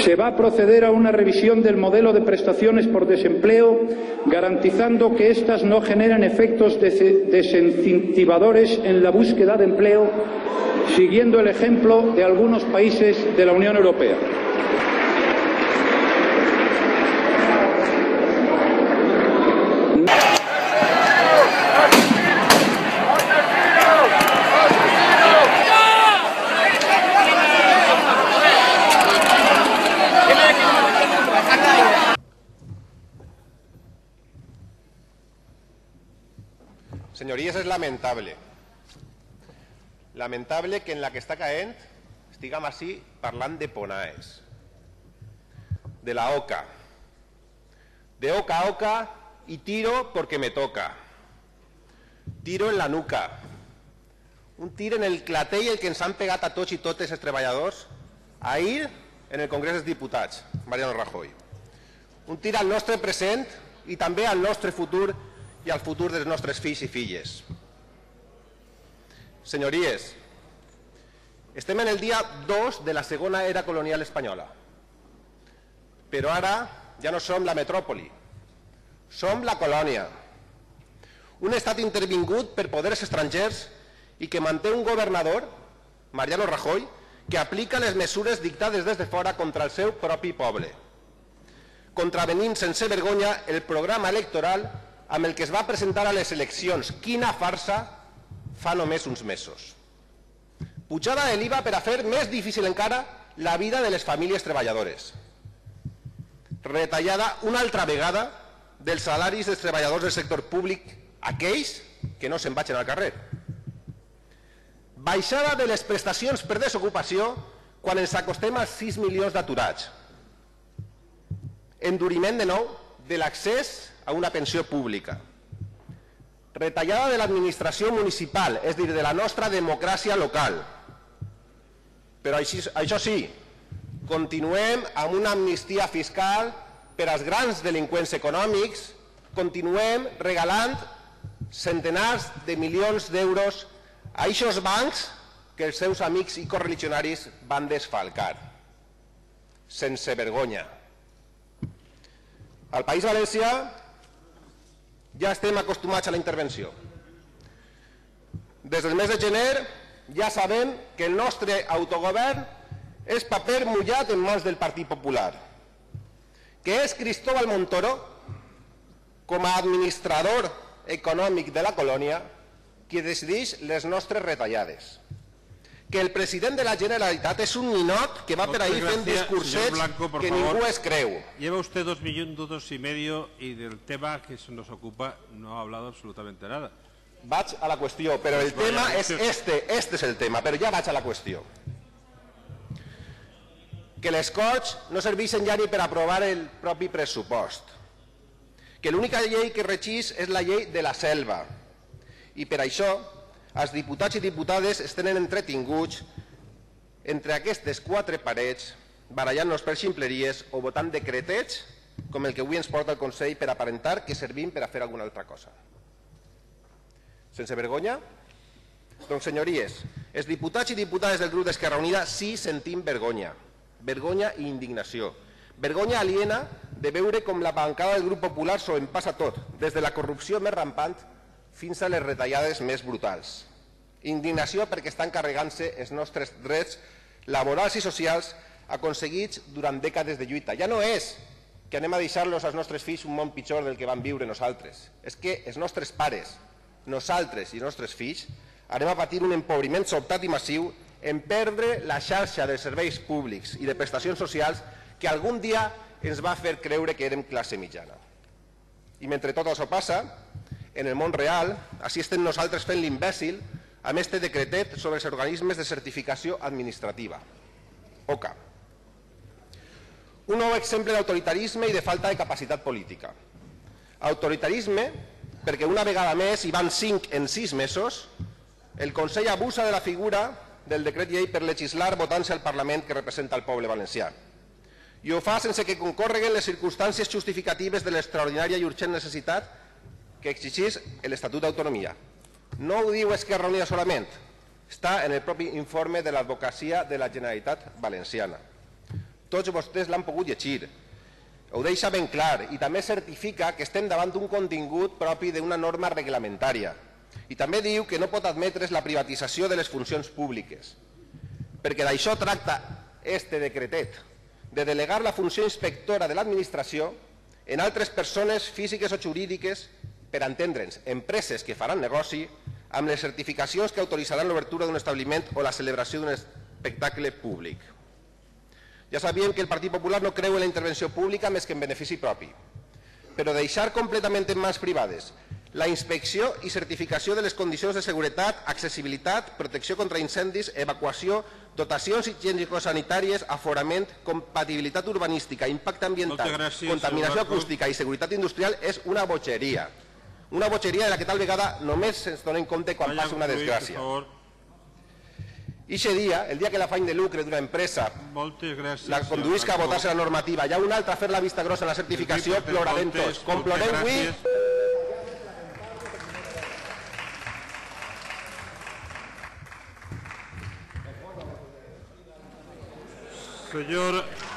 Se va a proceder a una revisión del modelo de prestaciones por desempleo, garantizando que éstas no generen efectos desincentivadores en la búsqueda de empleo, siguiendo el ejemplo de algunos países de la Unión Europea. Senyories, és lamentable. Lamentable que en la que està caent estiguem així parlant de Ponaes, de la OCA, de oca a oca y tiro porque me toca, tiro en la nuca, un tir en el clatell el que ens han pegat a tots i totes els treballadors ahir en el Congrés dels Diputats, Mariano Rajoy. Un tir al nostre present i també al nostre futur i al futur dels nostres fills i filles. Senyories, estem en el dia 2 de la segona era colonial espanyola, però ara ja no som la metròpoli, som la colònia. Un estat intervingut per poders estrangers i que manté un governador, Mariano Rajoy, que aplica les mesures dictades des de fora contra el seu propi poble, contravenint sense vergonya el programa electoral amb el que es va presentar a les eleccions. Quina farsa fa només uns mesos. Pujada de l'IVA per a fer més difícil encara la vida de les famílies treballadores. Retallada una altra vegada dels salaris dels treballadors del sector públic, aquells que no se'n vagin al carrer. Baixada de les prestacions per desocupació quan ens acostem als 6 milions d'aturats. Enduriment de nou de l'accés a una pensió pública. Retallada de l'administració municipal, és a dir, de la nostra democràcia local. Però això sí, continuem amb una amnistia fiscal per als grans delinqüents econòmics, continuem regalant centenars de milions d'euros a aquests bancs que els seus amics i correligionaris van desfalcar. Sense vergonya. Al País Valencià ja estem acostumats a la intervenció. Des del mes de gener ja sabem que el nostre autogovern és paper mullat en mans del Partit Popular, que és Cristóbal Montoro, com a administrador econòmic de la colònia, qui decideix les nostres retallades. Que el president de la Generalitat és un ninot que va per ahí fent discursets que ningú es creu. Lleva usted 2 minutos y medio y del tema que nos ocupa no ha hablado absolutamente nada. Vaig a la qüestió, però el tema és este és el tema, però ja vaig a la qüestió. Que les Corts no serveixen ja ni per aprovar el propi pressupost. Que l'única llei que regeix és la llei de la selva. I per això els diputats i diputades es tenen entretinguts entre aquestes 4 parets, barallant-nos per ximpleries o votant decretets com el que avui ens porta el Consell per aparentar que servim per a fer alguna altra cosa. Sense vergonya? Doncs, senyories, els diputats i diputades del grup d'Esquerra Unida sí sentim vergonya. Vergonya i indignació. Vergonya aliena de veure com la bancada del grup popular s'ho empassa tot, des de la corrupció més rampant fins a les retallades més brutals. Indignació perquè estan carregant-se els nostres drets laborals i socials aconseguits durant dècades de lluita. Ja no és que anem a deixar-los als nostres fills un món pitjor del que vam viure nosaltres. És que els nostres pares, nosaltres i els nostres fills, anem a patir un empobriment sobtat i massiu en perdre la xarxa de serveis públics i de prestacions socials que algun dia ens va fer creure que érem classe mitjana. I mentre tot això passa, en el món real, així estem nosaltres fent l'imbècil amb este decretet sobre els organismes de certificació administrativa, OCA. Un nou exemple d'autoritarisme i de falta de capacitat política. Autoritarisme perquè una vegada més, i van 5 en 6 mesos, el Consell abusa de la figura del decret llei per legislar votant-se al Parlament que representa el poble valencià. I ho fa sense que concorreguen les circumstàncies justificatives de l'extraordinària i urgent necessitat que exigeix l'Estatut d'Autonomia. No ho diu Esquerra Unida solament, està en el propi informe de l'advocacia de la Generalitat Valenciana. tots vostès l'han pogut llegir. Ho deixa ben clar i també certifica que estem davant d'un contingut propi d'una norma reglamentària. I també diu que no pot admetre's la privatització de les funcions públiques, perquè d'això tracta este decretet, de delegar la funció inspectora de l'administració en altres persones físiques o jurídiques, per entendre'ns, empreses que faran negoci amb les certificacions que autoritzaran l'obertura d'un establiment o la celebració d'un espectacle públic. Ja sabíem que el Partit Popular no creu en la intervenció pública més que en benefici propi, però deixar completament en mans privades la inspecció i certificació de les condicions de seguretat, accessibilitat, protecció contra incendis, evacuació, dotacions higiènico-sanitàries, aforament, compatibilitat urbanística, impacte ambiental, contaminació acústica i seguretat industrial és una bogeria. Una bogeria de la que tal vegada només ens donem compte quan passa una desgràcia. Ixe dia, el dia que l'afany de lucre d'una empresa la conduïsca a votar-se la normativa i a una altra a fer la vista grossa en la certificació, plorarem tots. Com plorem avui... Señor